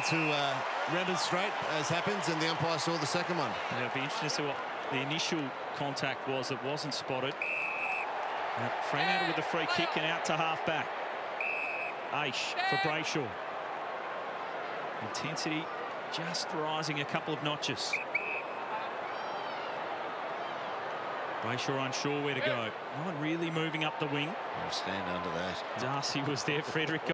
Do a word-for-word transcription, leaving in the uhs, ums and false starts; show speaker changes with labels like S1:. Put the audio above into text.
S1: to uh, remonstrate, as happens, and the umpire saw the second one.
S2: And it'll be interesting to see what the initial contact was that wasn't spotted. Uh, Fremantle with the free kick and out to half-back. Aish for Brayshaw. Intensity just rising a couple of notches. Brayshaw unsure where to go. No one really moving up the wing.
S3: I'll stand under that.
S2: Darcy was there. Frederick